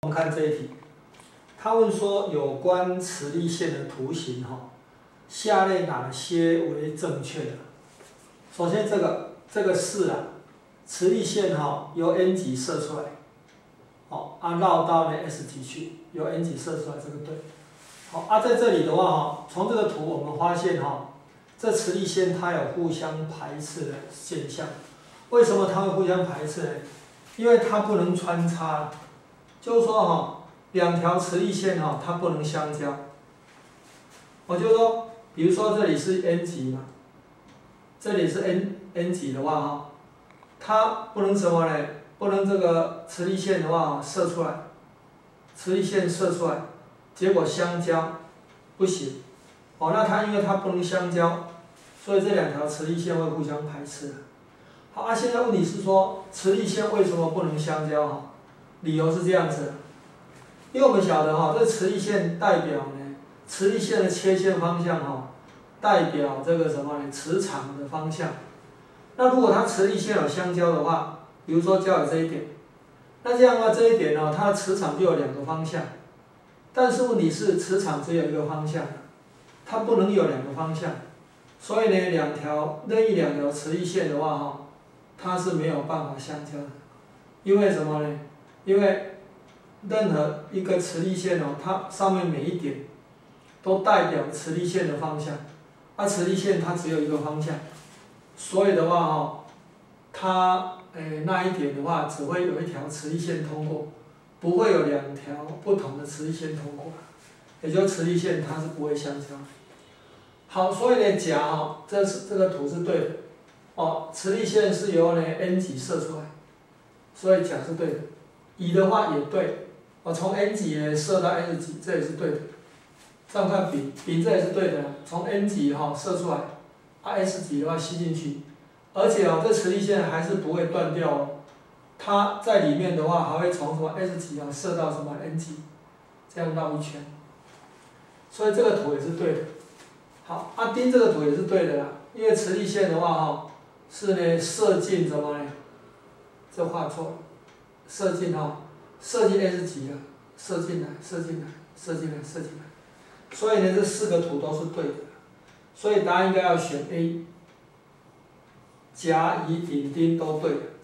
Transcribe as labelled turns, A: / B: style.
A: 们看这一题，他问说有关磁力线的图形下列哪些为正确的？首先这个是磁力线由 N 极射出来，绕到S 极去，由 N 极射出来，这个对。在这里的话从这个图我们发现这磁力线它有互相排斥的现象。为什么它会互相排斥呢？因为它不能穿插，就是说两条磁力线它不能相交。我就说，比如说这里是 N 极嘛，这里是 N 极的话它不能什么呢？不能这个磁力线的话射出来，磁力线射出来，结果相交不行。那它因为它不能相交，所以这两条磁力线会互相排斥。好，现在问题是说磁力线为什么不能相交？理由是这样子，因为我们晓得这磁力线代表呢，磁力线的切线方向代表这个什么呢？磁场的方向。那如果它磁力线有相交的话，比如说交有这一点，那这样的话这一点它的磁场就有两个方向。但是问题是磁场只有一个方向，它不能有两个方向，所以呢任意两条磁力线的话它是没有办法相交的。因为什么呢？因为任何一个磁力线它上面每一点都代表磁力线的方向，磁力线它只有一个方向，所以的话它那一点的话只会有一条磁力线通过，不会有两条不同的磁力线通过，也就是磁力线它是不会相交。好，所以呢甲这个图是对的，磁力线是由呢 N 极射出来，所以甲是对的。乙的话也对，从 N 极射到 S 极，这也是对的。再看丙这也是对的，从 N 极射出来，S 极的话吸进去，而且这磁力线还是不会断掉它在里面的话还会从什么 S 极射到什么 N 极，这样绕一圈，所以这个图也是对的。好，丁这个图也是对的啦，因为磁力线的话是呢射进什么呢？这画错了，射进 S 极了，射进来，所以呢这四个图都是对的，所以答案应该要选 A， 甲、乙、丙、丁都对的。